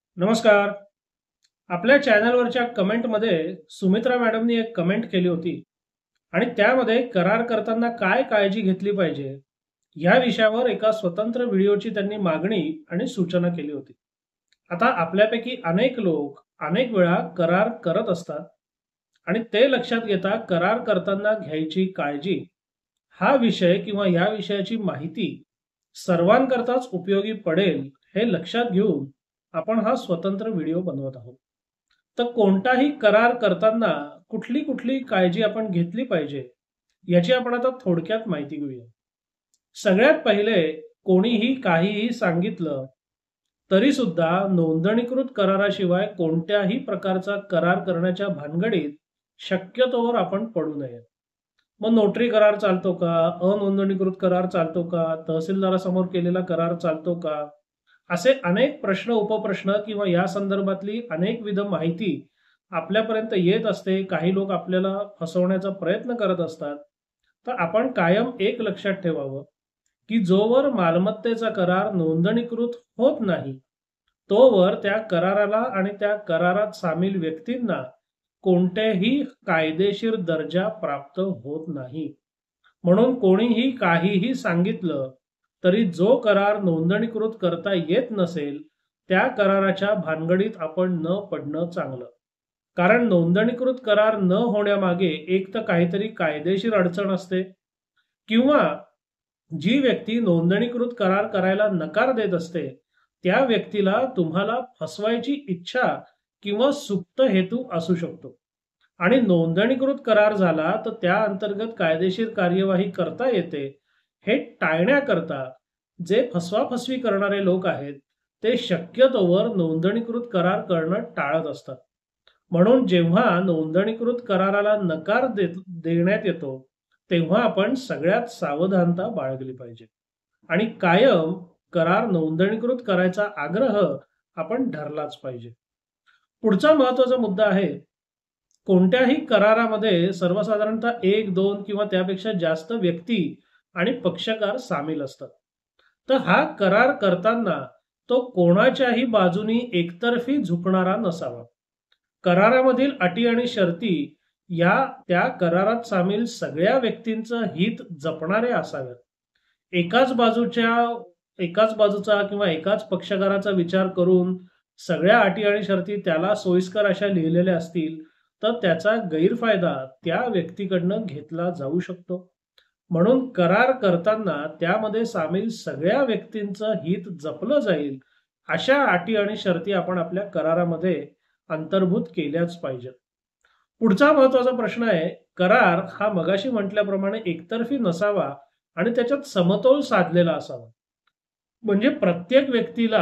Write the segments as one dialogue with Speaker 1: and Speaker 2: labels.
Speaker 1: नमस्कार. आपल्या चॅनलवरच्या कमेंटमध्ये सुमित्रा मॅडमनी एक कमेंट केली होती आणि त्यामध्ये करार करताना काय काळजी घेतली पाहिजे या विषयावर एका स्वतंत्र व्हिडिओची त्यांनी मागणी आणि सूचना केली होती. आता आपल्यापैकी अनेक लोक अनेक वेळा करार करत असतात आणि ते लक्षात घेता करार करताना घ्यायची काळजी हा विषय किंवा या विषयाची माहिती सर्वांकरताच उपयोगी पडेल हे लक्षात घेऊन आपण हा स्वतंत्र व्हिडिओ बनवत आहोत. तर कोणताही करार करताना कुठली कुठली काळजी आपण घेतली पाहिजे याची आपण आता थोडक्यात माहिती घेऊया. सगळ्यात पहिले कोणीही काहीही सांगितलं तरी सुद्धा नोंदणीकृत कराराशिवाय कोणत्याही प्रकारचा करार करण्याच्या भानगडीत शक्यतोवर आपण पडू नये. मग नोटरी करार चालतो का, अनोंदणीकृत करार चालतो का, तहसीलदारासमोर केलेला करार चालतो का, असे अनेक प्रश्न उपप्रश्न किंवा या संदर्भातली अनेकविध माहिती आपल्यापर्यंत येत असते. काही लोक आपल्याला फसवण्याचा प्रयत्न करत असतात. तर आपण कायम एक लक्षात ठेवावं की जोवर मालमत्तेचा करार नोंदणीकृत होत नाही तोवर त्या कराराला आणि त्या करारात सामील व्यक्तींना कोणत्याही कायदेशीर दर्जा प्राप्त होत नाही. म्हणून कोणीही काहीही सांगितलं तरी जो करार नोंदणीकृत करता येत नसेल त्या कराराच्या भानगडीत आपण न पडणं चांगलं. कारण नोंदणीकृत करार न होण्यामागे एक तर काहीतरी कायदेशीर अडचण असते किंवा जी व्यक्ती नोंदणीकृत करार करायला नकार देत असते त्या व्यक्तीला तुम्हाला फसवायची इच्छा किंवा सुप्त हेतू असू शकतो. आणि नोंदणीकृत करार झाला तर त्या अंतर्गत कायदेशीर कार्यवाही करता येते. हे टाळण्याकरता जे फसवाफसवी करणारे लोक आहेत ते शक्यतोवर नोंदणीकृत करार करणं टाळत असतात. म्हणून जेव्हा नोंदणीकृत कराराला नकार देण्यात येतो तेव्हा आपण सगळ्यात सावधानता बाळगली पाहिजे आणि कायम करार नोंदणीकृत करायचा आग्रह आपण धरलाच पाहिजे. पुढचा महत्वाचा मुद्दा आहे, कोणत्याही करारामध्ये सर्वसाधारणतः एक दोन किंवा त्यापेक्षा जास्त व्यक्ती आणि पक्षकार सामील असतात. तर हा करार करताना तो कोणाच्याही बाजूनी एकतर्फी झुकणारा नसावा. करारामधील अटी आणि शर्ती या त्या करारात सामील सगळ्या व्यक्तींचं हित जपणारे असाव्यात. एकाच बाजूच्या एकाच बाजूचा किंवा एकाच पक्षकाराचा विचार करून सगळ्या अटी आणि शर्ती त्याला सोयीस्कर अशा लिहिलेल्या असतील तर त्याचा गैरफायदा त्या व्यक्तीकडनं घेतला जाऊ शकतो. म्हणून करार करताना त्यामध्ये सामील सगळ्या व्यक्तींचं हित जपलं जाईल अशा अटी आणि शर्ती आपण आपल्या करारामध्ये अंतर्भूत केल्याच पाहिजेत. पुढचा महत्वाचा प्रश्न आहे, करार हा मगाशी म्हटल्याप्रमाणे एकतर्फी नसावा आणि त्याच्यात समतोल साधलेला असावा. म्हणजे प्रत्येक व्यक्तीला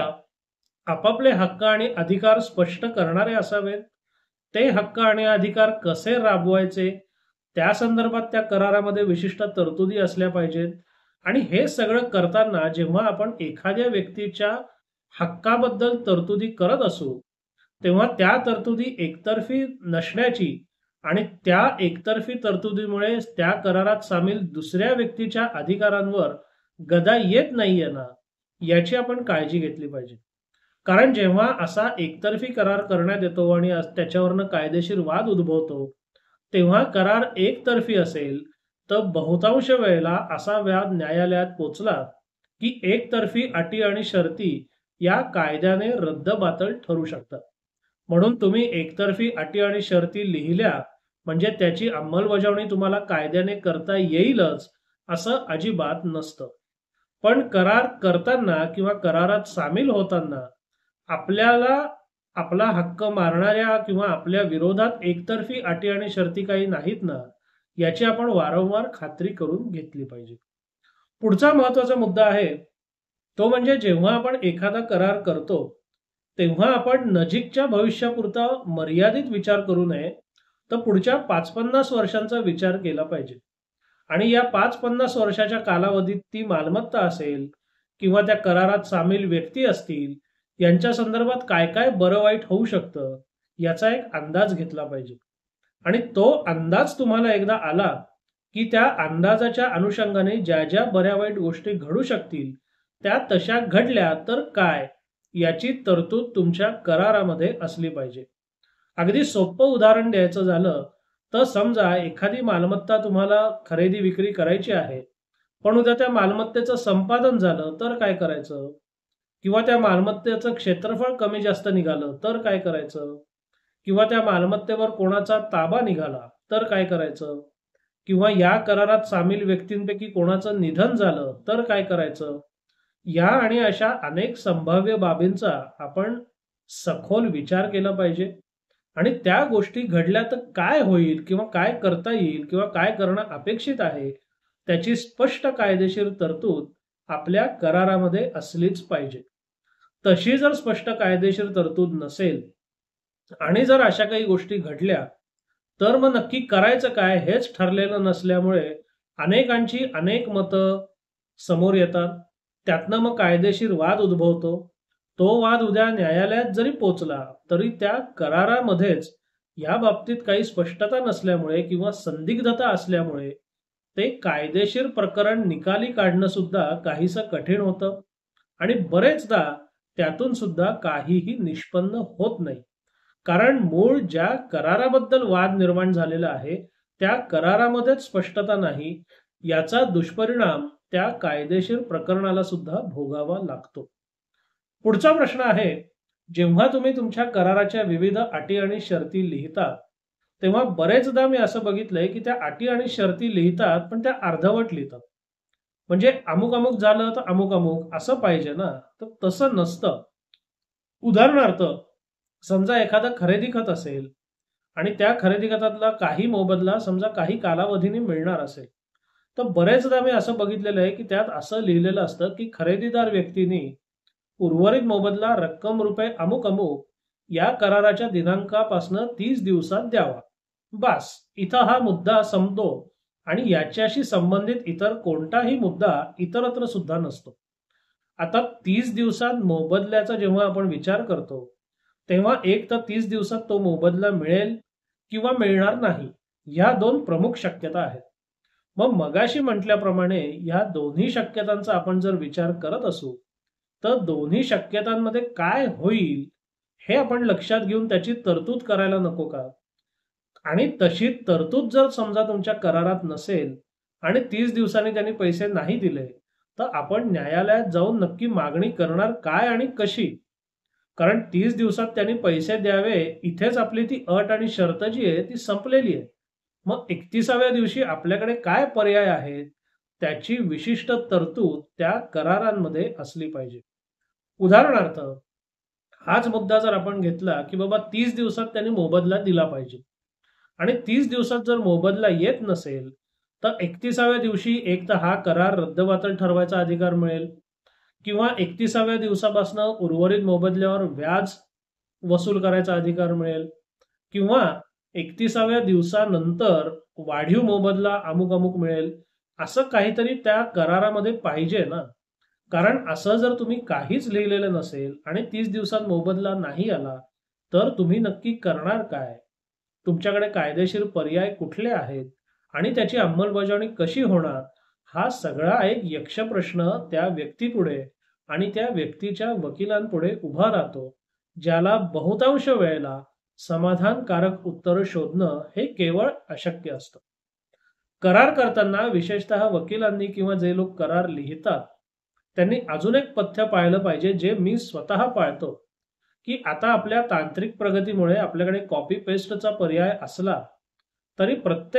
Speaker 1: आपापले हक्क आणि अधिकार स्पष्ट करणारे असावेत. ते हक्क आणि अधिकार कसे राबवायचे त्या संदर्भात त्या करारामध्ये विशिष्ट तरतुदी असल्या पाहिजेत. आणि हे सगळं करताना जेव्हा आपण एखाद्या व्यक्तीच्या हक्काबद्दल तरतुदी करत असू तेव्हा त्या तरतुदी एकतर्फी नसण्याची आणि त्या एकतर्फी तरतुदीमुळे त्या करारात सामील दुसऱ्या व्यक्तीच्या अधिकारांवर गदा येत नाहीये ना याची आपण काळजी घेतली पाहिजे. कारण जेव्हा असा एकतर्फी करार करण्यात येतो आणि त्याच्यावरनं कायदेशीर वाद उद्भवतो तेव्हा करार एकतर्फी असेल तर बहुतांश वेळेला असा वाद न्यायालयात पोचला की एकतर्फी अटी आणि शर्ती या कायद्याने रद्दबातल ठरू शकतात. म्हणून तुम्ही एकतर्फी अटी आणि शर्ती लिहिल्या म्हणजे त्याची अंमलबजावणी तुम्हाला कायद्याने करता येईलच असं अजिबात नसतं. पण करार करताना किंवा करारात सामील होताना आपल्याला आपला हक्क मारणाऱ्या किंवा आपल्या विरोधात एकतर्फी अटी आणि शर्ती काही नाहीत ना याची आपण वारंवार खात्री करून घेतली पाहिजे. पुढचा महत्वाचा मुद्दा आहे तो म्हणजे जेव्हा आपण एखादा करार करतो तेव्हा आपण नजीकच्या भविष्यापुरता मर्यादित विचार करू नये तर पुढच्या 5-50 वर्षांचा विचार केला पाहिजे. आणि या 5-50 वर्षाच्या कालावधीत ती मालमत्ता असेल किंवा त्या करारात सामील व्यक्ती असतील यांच्या संदर्भात काय काय बरं वाईट होऊ शकतं याचा एक अंदाज घेतला पाहिजे. आणि तो अंदाज तुम्हाला एकदा आला की त्या अंदाजाच्या अनुषंगाने ज्या ज्या बऱ्या वाईट गोष्टी घडू शकतील त्या तशा घडल्या तर काय याची तरतूद तुमच्या करारामध्ये असली पाहिजे. अगदी सोपं उदाहरण द्यायचं झालं तर समजा एखादी मालमत्ता तुम्हाला खरेदी विक्री करायची आहे, पण उद्या त्या मालमत्तेचं संपादन झालं तर काय करायचं? किंवा त्या मालमत्तेचं क्षेत्रफळ कमी जास्त निघालं तर काय करायचं? किंवा त्या मालमत्तेवर कोणाचा ताबा निघाला तर काय करायचं? किंवा या करारात सामील व्यक्तींपैकी कोणाचं निधन झालं तर काय करायचं? या आणि अशा अनेक संभाव्य बाबींचा आपण सखोल विचार केला पाहिजे आणि त्या गोष्टी घडल्या तर काय होईल किंवा काय करता येईल किंवा काय करणं अपेक्षित आहे त्याची स्पष्ट कायदेशीर तरतूद आपल्या करारामध्ये असलीच पाहिजे. तशी जर स्पष्ट कायदेशीर तरतूद नसेल आणि जर अशा काही गोष्टी घडल्या तर मग नक्की करायचं काय हेच ठरलेलं नसल्यामुळे अनेकांची अनेक मतं समोर येतात. त्यातनं मग कायदेशीर वाद उद्भवतो. तो वाद उद्या न्यायालयात जरी पोचला तरी त्या करारामध्येच या बाबतीत काही स्पष्टता नसल्यामुळे किंवा संदिग्धता असल्यामुळे ते कायदेशीर प्रकरण निकाली काढणं सुद्धा काहीसं कठीण होतं आणि बरेचदा त्यातून सुद्धा काहीही निष्पन्न होत नाही. कारण मूळ ज्या कराराबद्दल वाद निर्माण झालेला आहे त्या करारामध्येच स्पष्टता नाही, याचा दुष्परिणाम त्या कायदेशीर प्रकरणाला सुद्धा भोगावा लागतो. पुढचा प्रश्न आहे, जेव्हा तुम्ही तुमच्या कराराच्या विविध अटी आणि शर्ती लिहिता तेव्हा बरेचदा मी असं बघितलंय की त्या अटी आणि शर्ती लिहितात पण त्या अर्धवट लिहितात. म्हणजे अमुक अमुक झालं तर अमुक अमुक असं पाहिजे ना, तर तसं नसतं. उदाहरणार्थ समजा एखादा खरेदी खत असेल आणि त्या खरेदी खतातला काही मोबदला समजा काही कालावधीने मिळणार असेल, तर बरेचदा मी असं बघितलेलं आहे की त्यात असं लिहिलेलं असतं की खरेदीदार व्यक्तीने उर्वरित मोबदला रक्कम रुपये अमुक अमुक या कराराच्या दिनांकापासून 30 दिवसात द्यावा. बस इथं हा मुद्दा संपतो आणि याच्याशी संबंधित इतर कोणताही मुद्दा इतरत्र सुद्धा नसतो. आता 30 दिवसात मोबदल्याचा जेव्हा आपण विचार करतो तेव्हा एक तर 30 दिवसात तो मोबदला मिळेल किंवा मिळणार नाही, या दोन प्रमुख शक्यता आहेत. मग मगाशी म्हटल्याप्रमाणे या दोन्ही शक्यतांचा आपण जर विचार करत असू तर दोन्ही शक्यतांमध्ये काय होईल हे आपण लक्षात घेऊन त्याची तरतूद करायला नको का? आणि तशी तरतूद जर समजा तुमच्या करारात नसेल आणि 30 दिवसांनी त्यांनी पैसे नाही दिले तर आपण न्यायालयात जाऊन नक्की मागणी करणार काय आणि कशी? कारण 30 दिवसात त्यांनी पैसे द्यावे इथेच आपली ती अट आणि शर्त जी आहे ती संपलेली आहे. मग 31व्या दिवशी आपल्याकडे काय पर्याय आहेत त्याची विशिष्ट तरतूद त्या करारांमध्ये असली पाहिजे. उदाहरणार्थ हाच मुद्दा जर आपण घेतला की बाबा 30 दिवसात त्यांनी मोबदला दिला पाहिजे आणि 30 दिवसात जर मोबदला येत नसेल तर 31व्या दिवशी एक तर हा करार रद्दबातल ठरवायचा अधिकार मिळेल किंवा 31व्या दिवसापासून उर्वरित मोबदल्यावर व्याज वसूल करायचा अधिकार मिळेल किंवा 31व्या दिवसानंतर वाढीव मोबदला अमुक अमुक मिळेल. असं काहीतरी त्या करारामध्ये पाहिजे ना. कारण असं जर तुम्ही काहीच लिहिलेलं नसेल आणि 30 दिवसात मोबदला नाही आला तर तुम्ही नक्की करणार काय? तुमच्याकडे कायदेशीर पर्याय कुठले आहेत आणि त्याची अंमलबजावणी कशी होणार? हा सगळा एक यक्ष प्रश्न त्या व्यक्तीपुढे आणि त्या व्यक्तीच्या वकिलांपुढे उभा राहतो, ज्याला बहुतांश वेळेला समाधानकारक उत्तर शोधणं हे केवळ अशक्य असतं. करार करताना विशेषतः वकिलांनी किंवा जे लोक करार लिहितात त्यांनी अजून एक पथ्य पाळलं पाहिजे जे मी स्वतः पाळतो, की आता आपल्या तांत्रिक प्रगतीमुळे आपल्याकडे कॉपी पेस्टचा पर्याय असला तरी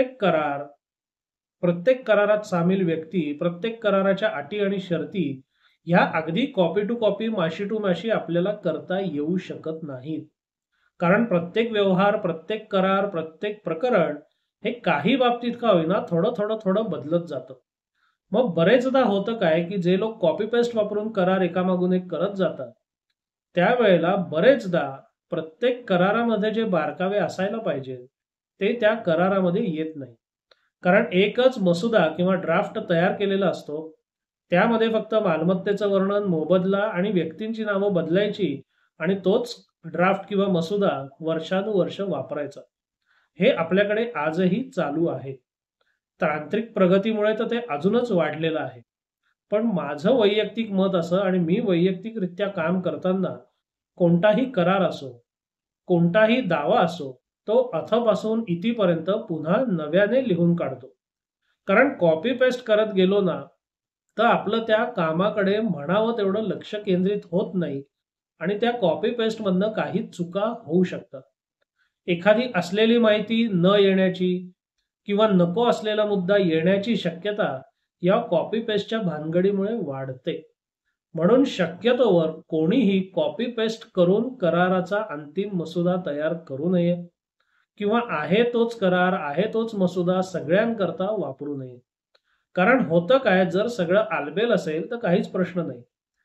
Speaker 1: प्रत्येक करारात सामील व्यक्ती, प्रत्येक कराराच्या अटी आणि शर्ती ह्या अगदी कॉपी टू कॉपी, माशी टू माशी आपल्याला करता येऊ शकत नाहीत. कारण प्रत्येक व्यवहार, प्रत्येक करार, प्रत्येक प्रकरण हे काही बाबतीत का होईना थोडं थोडं थोडं बदलत जातं. मग बरेचदा होतं काय की जे लोक कॉपी पेस्ट वापरून करार एकामागून एक करत जातात त्यावेळेला बरेचदा प्रत्येक करारामध्ये जे बारकावे असायला पाहिजे ते त्या करारामध्ये येत नाही. कारण एकच मसुदा किंवा ड्राफ्ट तयार केलेला असतो, त्यामध्ये फक्त मालमत्तेचं वर्णन, मोबदला आणि व्यक्तींची नावं बदलायची आणि तोच ड्राफ्ट किंवा मसुदा वर्षानुवर्ष वापरायचा. हे आपल्याकडे आजही चालू आहे. तांत्रिक प्रगतीमुळे तर ते अजूनच वाढलेलं आहे. पण माझं वैयक्तिक मत असं आणि मी वैयक्तिकरित्या काम करताना कोणताही करार असो, कोणताही दावा असो, तो अथपासून इतीपर्यंत पुन्हा नव्याने लिहून काढतो. कारण कॉपी पेस्ट करत गेलो ना, तर आपलं त्या कामाकडे म्हणावं तेवढं लक्ष केंद्रित होत नाही आणि त्या कॉपी पेस्ट मधनं काही चुका होऊ शकतात. एखादी असलेली माहिती न येण्याची किंवा नको असलेला मुद्दा येण्याची शक्यता या कॉपी पेस्टच्या भानगडीमुळे वाढते. म्हणून शक्यतोवर कोणीही कॉपी पेस्ट करून कराराचा अंतिम मसुदा तयार करू नये किंवा आहे तोच करार, आहे तोच मसुदा सगळ्यांकरता वापरू नये. कारण होतं काय, जर सगळं आलबेल असेल तर काहीच प्रश्न नाही.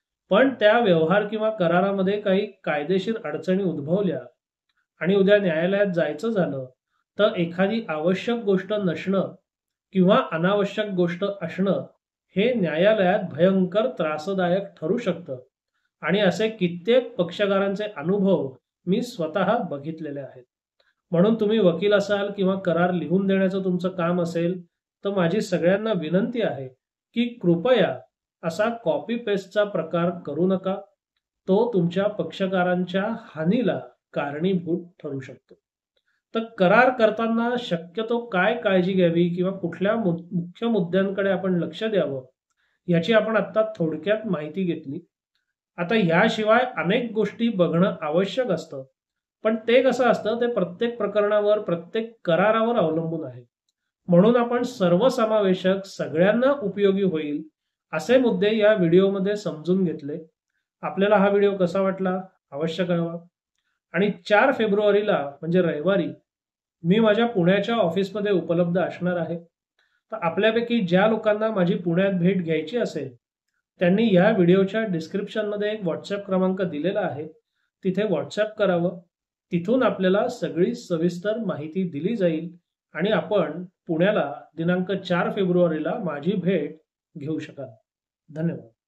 Speaker 1: पण त्या व्यवहार किंवा करारामध्ये काही कायदेशीर अडचणी उद्भवल्या आणि उद्या न्यायालयात जायचं झालं, तर एखादी आवश्यक गोष्ट नसणं किंवा अनावश्यक गोष्ट असणं हे न्यायालयात भयंकर त्रासदायक ठरू शकतं. आणि असे कित्येक पक्षकारांचे अनुभव मी स्वतः बघितलेले आहेत. म्हणून तुम्ही वकील असाल किंवा करार लिहून देण्याचं तुमचं काम असेल, तर माझी सगळ्यांना विनंती आहे की कृपया असा कॉपी पेस्टचा प्रकार करू नका. तो तुमच्या पक्षकारांच्या हानीला कारणीभूत ठरू शकतो. तर करार करताना शक्यतो काय काळजी घ्यावी किंवा कुठल्या मुख्य मुद्द्यांकडे आपण लक्ष द्यावं, याची आपण आता थोडक्यात माहिती घेतली. आता याशिवाय अनेक गोष्टी बघणं आवश्यक असतं. पण ते कसं असतं, ते प्रत्येक प्रकरणावर, प्रत्येक करारावर अवलंबून आहे. म्हणून आपण सर्वसमावेशक, सगळ्यांना उपयोगी होईल असे मुद्दे या व्हिडिओमध्ये समजून घेतले. आपल्याला हा व्हिडिओ कसा वाटला अवश्य कळवा. आणि 4 फेब्रुवारीला म्हणजे रविवारी मी माझ्या पुण्याच्या ऑफिसमध्ये उपलब्ध असणार आहे. तर आपल्यापैकी ज्या लोकांना माझी पुण्यात भेट घ्यायची असेल, त्यांनी या व्हिडिओच्या डिस्क्रिप्शनमध्ये एक व्हॉट्सॲप क्रमांक दिलेला आहे, तिथे व्हॉट्सॲप करावं. तिथून आपल्याला सगळी सविस्तर माहिती दिली जाईल आणि आपण पुण्याला दिनांक 4 फेब्रुवारीला माझी भेट घेऊ शकाल. धन्यवाद.